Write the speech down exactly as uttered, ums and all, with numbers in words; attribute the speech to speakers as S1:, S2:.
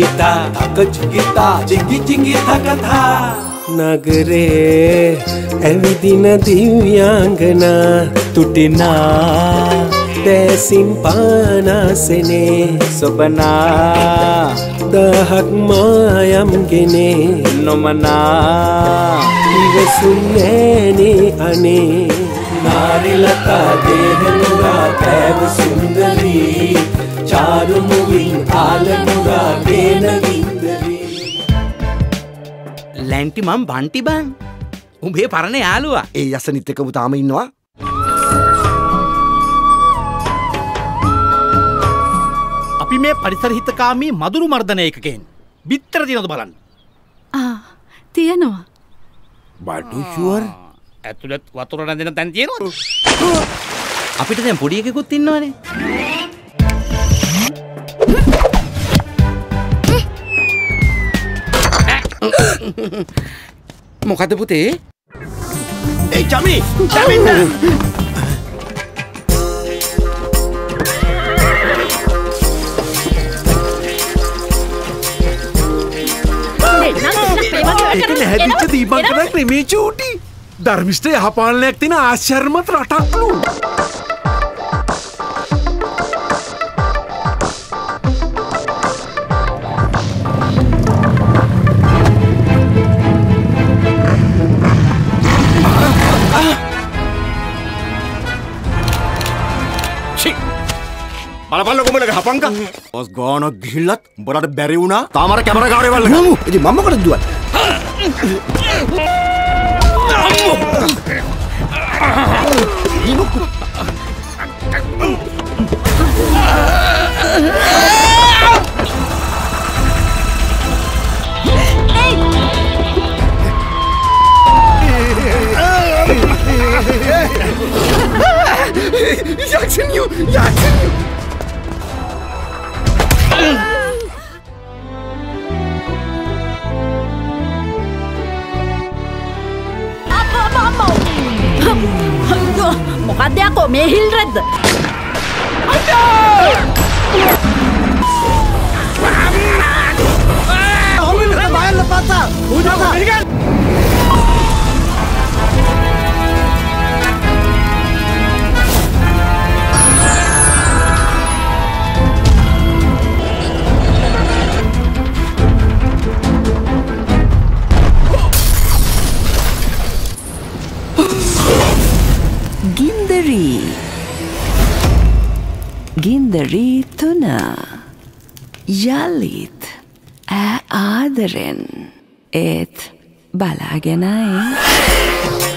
S1: jigita tak jigita jigi jigi takatha nagare evidina divyangana tutina desin panasene sobana dahak mayam gene nomana iwasunne ni ane narilata dehanuga kav sundari charu moving alanuga gena gindari
S2: ලැන්ටි මම බන්ටි බං උඹේ පරණ යාළුවා
S3: ඒ යසනිත් එක්ක උඹ තාම ඉන්නවා
S2: අපි මේ පරිසර හිතකාමී මදුරු මර්ධන ඒකකෙන් බිත්තර දිනවද බලන්න
S4: ආ තියෙනවා
S3: බඩු ෂුවර්
S2: ඇතුළත් වතුර නැදෙන තැන් තියෙනවද අපිට දැන් පොඩි එකෙකුත් ඉන්නවනේ මොකද පුතේ ඒ ජමි Daminda
S5: ඒක නැහැදිච්ච දීපංකරයක් නෙමේ චූටි ධර්මිෂ්ඨ යහපාලනයක් තියෙන ආශ්චර්යමත් රටක්ලු
S3: බලපල්ල කොමලක හපංක ඔස් ගාන ගිහිල්ලත් උඹලට බැරි වුණා තාම අර කැමරාකාරය වල්ල නමු ඉතින් මම මොකටද දුවන්නේ
S5: Yakşınıyor, yakşınıyor.
S4: මොකක්ද යකෝ මේ හිල් රෙද්ද
S6: Gindari Gindari tuna Yalit ඈ ආදරෙන් ඒත් බලාගෙනයි